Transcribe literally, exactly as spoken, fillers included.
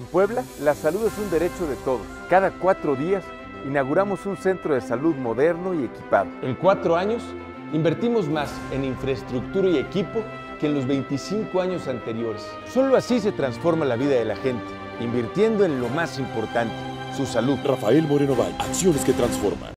En Puebla, la salud es un derecho de todos. Cada cuatro días inauguramos un centro de salud moderno y equipado. En cuatro años, invertimos más en infraestructura y equipo que en los veinticinco años anteriores. Solo así se transforma la vida de la gente, invirtiendo en lo más importante, su salud. Rafael Moreno Valle, acciones que transforman.